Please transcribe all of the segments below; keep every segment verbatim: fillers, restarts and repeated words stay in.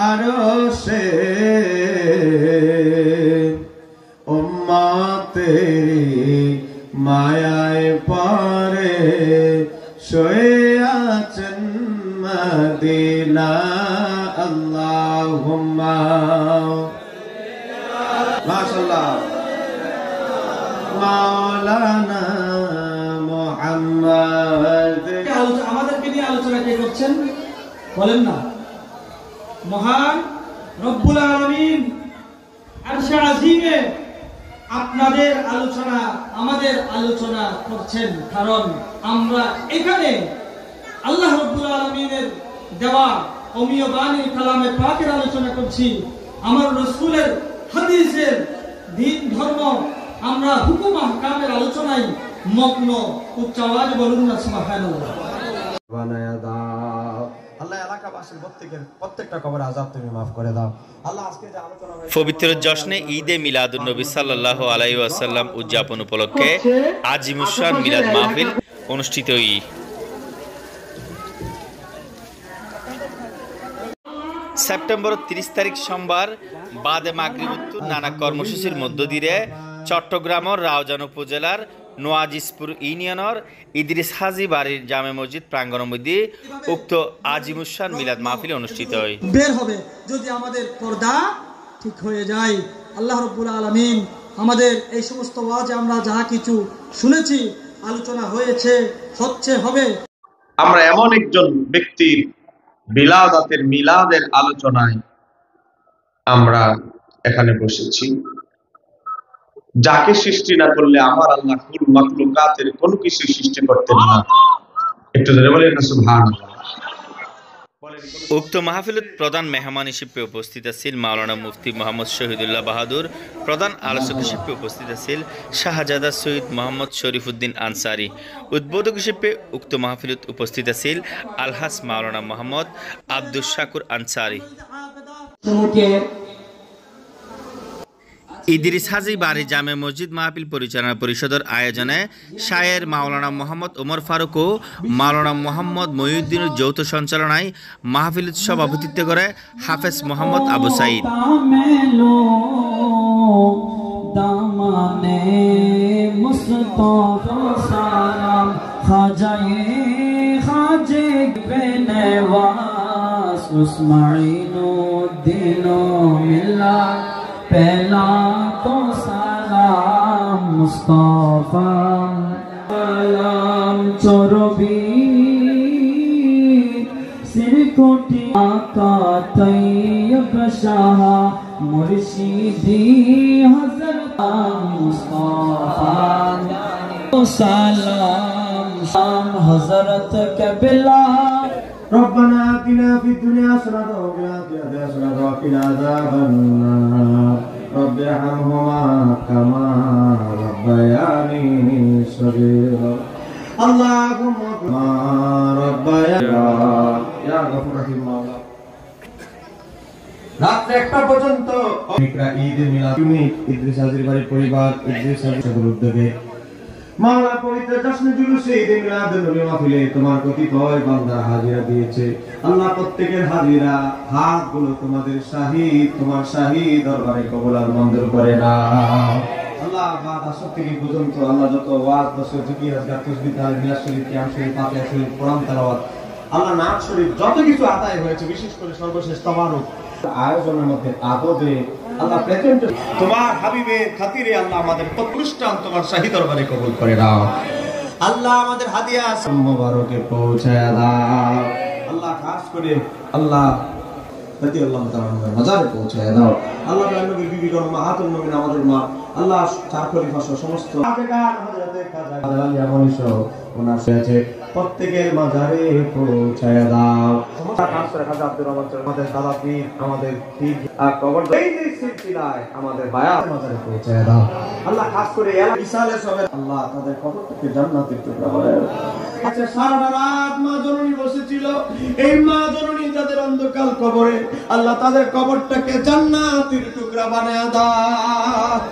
আরশে উম্মতেরি মায়ায় পরে শুয়ে আছেন মদিনা আল্লাহুম্মা মাশাআল্লাহ মাওলানা মুহাম্মদ। আমাদেরকে নিয়ে আলোচনা কে করছেন বলেন না? মহান রব্বুল আলামিন আরশে আজিমে আপনাদের আলোচনা আমাদের আলোচনা করছেন, কারণ আমরা এখানে আল্লাহ রব্বুল আলামিনের দেওয়া অমীয় বাণী কালামে পাকের আলোচনা করছি, আমার রাসূলের হাদিসের দিন ধর্ম আমরা হুকুম আহকামের আলোচনায় মগ্ন। উচ্চ আওয়াজে বলুন না সুবহানাল্লাহ। বানায়া দাও আল্লাহ, এলাকাবাসীর প্রত্যেকের প্রত্যেকটা কবরে আযাব তুমি maaf করে দাও আল্লাহ। আজকে যে আলোচনা পবিত্র জশ্নে ঈদে মিলাদুন নবী সাল্লাল্লাহু আলাইহি ওয়াসাল্লাম উদযাপন উপলক্ষে আজিমুশান মিলাদ মাহফিল অনুষ্ঠিত হই। সেপ্টেম্বর ত্রিশ তারিখ সোমবার বাদে মাগরিব উত্তর নানা কর্মসূচির মধ্য দিয়ে চট্টগ্রামের রাউজান উপজেলার নোয়াজিসপুর ইউনিয়নের ইদ্রিস হাজি বাড়ির জামে মসজিদ প্রাঙ্গণের মধ্যে উক্ত আজিমুশান মিলাদ মাহফিল অনুষ্ঠিত হয়। বের হবে যদি আমাদের পর্দা ঠিক হয়ে যায়। আল্লাহ রাব্বুল আলামিন আমাদের এই সমস্ত ওয়াজে আমরা যা কিছু শুনেছি, আলোচনা হয়েছে, হচ্ছে, হবে, আমরা এমন একজন ব্যক্তির বিলাদাতের মিলাদের আলোচনায় আমরা এখানে বসেছি যাকে সৃষ্টি না করলে আমার আল্লাহ কুল মাখলুকাতের কোনো কিছু সৃষ্টি করতেন না। একটু ধরে বলেন না সুবহানাল্লাহ। উক্ত মাহফিলত প্রধান মেহমান হিসেবে উপস্থিত আছেন মাওলানা মুফতি মোহাম্মদ শহীদুল্লাহ বাহাদুর, প্রধান আলোচক হিসেবে উপস্থিত আছেন শাহজাদা সৈয়দ মোহাম্মদ শরীফুদ্দিন আনসারি, উদ্বোধক হিসেবে উক্ত মাহফিলত উপস্থিত আছেন আলহাস মাওলানা মোহাম্মদ আব্দুস শাকুর আনসারি। ইদ্রিস হাজি বাড়ি জামে মসজিদ মাহফিল পরিচালনা পরিষদের আয়োজনে শায়ের মাওলানা মোহাম্মদ ওমর ফারুক ও মাওলানা মোহাম্মদ মহিউদ্দিনের যৌথ সঞ্চালনায় মাহফিলত সভাপতিত্ব করে হাফেজ মোহাম্মদ আবু সাইদ। पहला तो सलाम मुस्तफा सलाम चोरबी सिर कोटी आका तैयब शाह मुर्शिदी हजरत मुस्तफा सलाम शाम हजरत कबिला ربنا آتنا في الدنيا حسنة وفي الآخرة حسنة وقنا عذاب النار رب ارحمهما كما ربياني صغيرا اللهم كما ربياني يا غفور رحيم مولا রাত একটা পর্যন্ত ঈদে মিলাদ ইদ্রিস হাজির বাড়ির পরিবার ইদ্রিস হাজির উদ্যোগে মাওলানা পবিত্র জশ্নে জুলুসে ঈদে মিলাদুন নবী মাহফিলে তোমার কতিপয় বান্দা হাজিরা দিয়েছে আল্লাহ, প্রত্যেকের হাজিরা হাতগুলো তোমাদের শাহী তোমার শাহী দরবারে কবুল আর মঞ্জুর করে নাও আল্লাহ। বাদ আসর থেকে পর্যন্ত আল্লাহ যত ওয়াজ নসিহত জিকির আজকার তাসবিহ তাহলিল মিলাদ শরীফ কিয়াম শরীফ ফাতিহা শরীফ কোরআন তেলাওয়াত আল্লাহ নাত শরীফ যত কিছু আদায় হয়েছে, বিশেষ করে সর্বশেষ তাবারুক আয়োজনের মধ্যে আদবে আল্লাহ প্রেজেন্ট তোমার হাবিবের খাতিরে আল্লাহ আমাদের প্রতিষ্ঠান তোমার শাহী দরবারে কবুল করে নাও আল্লাহ। আমাদের হাদিয়া মুবারকে পৌঁছায় দাও আল্লাহ, খাস করে আল্লাহ প্রতি আল্লাহ তাআলার মাজারে পৌঁছায় দাও আল্লাহ। নবীর বিবি গণ মাহাতুল মুমিন আমাদের মা আল্লাহ চার খলিফা সমস্ত আগেকার হযরতে কাজী আলী আমলি সহ ওনার সাথে প্রত্যেকের মাজারে পৌঁছায় দাও। আমাদের দাদা পীর আমাদের পীর কবর এই যে সিলসিলায় আমাদের বায়াত মাজারে পৌঁছায় দাও আল্লাহ। খাস করে ইসালে সবে আল্লাহ তাদের কবরটাকে জান্নাতের টুকরা বানায় দাও। আচ্ছা, সারা রাত মা জননী বসেছিল, এই মা জননী যাদের অন্ধকার কবরে আল্লাহ তাদের কবরটাকে জান্নাতের টুকরা বানায় দাও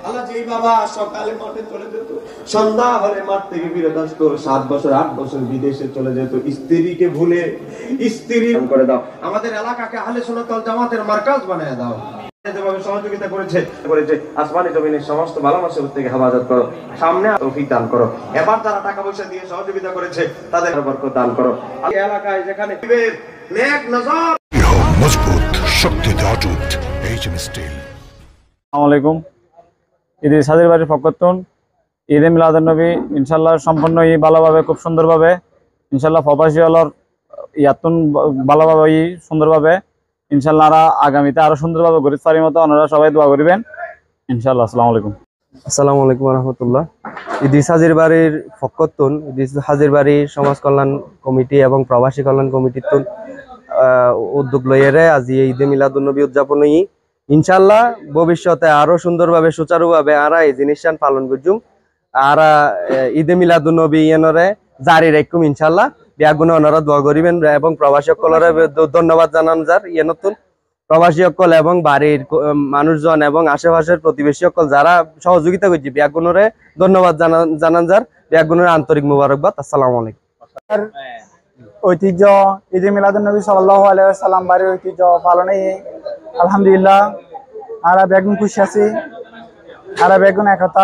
আল্লাহ যেই বাবা সকালে মাঠে চলে যেত, সন্ধ্যা হলে মাঠ থেকে ফিরে আসতো, সাত বছর আট বছর বিদেশে চলে যেত, স্ত্রীকে ভুলে স্ত্রী করে দাও, আমাদের এলাকাকে আহলে সুন্নাত ওয়াল জামাতের মার্কাজ বানায় দাও। যেভাবে সহযোগিতা করেছে করেছে আসমানি জমিনের সমস্ত ভালোবাসার থেকে হেফাজত করো, সামনে তৌফিক দান করো। এবার যারা টাকা পয়সা দিয়ে সহযোগিতা করেছে তাদের বরকত দান করো। এই এলাকায় যেখানে নেক নজর মজবুত শক্তিতে অটুট এইচএম স্টিল। আসসালামু আলাইকুম। ঈদ সাজির বাড়ির ফকরতুন ঈদে মিলাদুন্নবী ইনশাল্লাহ সম্পূর্ণ ই ভালোভাবে খুব সুন্দরভাবে ইনশাল্লাহ প্রবাসী হলর ইয়াতুন ভালোভাবে ই সুন্দরভাবে ইনশাল্লাহ আমরা আগামীতে আরো সুন্দরভাবে গরিব পারি মতো ওনারা সবাই দোয়া করবেন ইনশাল্লাহ। আসসালামু আলাইকুম। আসসালামু আলাইকুম রহমতুল্লাহ। ইদ্রিস হাজির বাড়ির ফকরতুন ইদ্রিস হাজির বাড়ির সমাজ কল্যাণ কমিটি এবং প্রবাসী কল্যাণ কমিটির তুন উদ্যোগ লইয়ে আজি ঈদে মিলাদুন্নবী উদযাপন ইনশাল্লাহ ভবিষ্যতে আরো সুন্দরভাবে সুচারুভাবে আরা এই জিনিসটা পালন করছুম। আর ঈদে মিলাদুন্নবী এনরে জারি রাখুম ইনশাল্লাহ। বিয়াগুনে ওনারা দোয়া করিবেন এবং প্রবাসী সকলরে ধন্যবাদ জানান যার ইয়ে নতুন প্রবাসী সকল এবং বাড়ির মানুষজন এবং আশেপাশের প্রতিবেশী সকল যারা সহযোগিতা করছে বিয়াগুনরে ধন্যবাদ জানান জানান যার বিয়াগুনের আন্তরিক মুবারকবাদ। আসসালামু আলাইকুম। ঐতিহ্য ঈদে মিলাদুন্নবী সাল্লাল্লাহু আলাইহি ওয়াসাল্লাম বাড়ির ঐতিহ্য পালনে আলহামদুলিল্লাহ আরা বেগুন খুশি আছি। আরা বেগুন একতা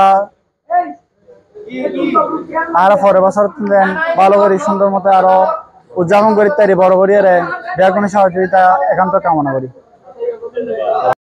আর পরের বছর ভালো করে সুন্দর মতো আরো উদযাপন করি তাই বড় করিয়ে বেগুনের সহযোগিতা একান্ত কামনা করি।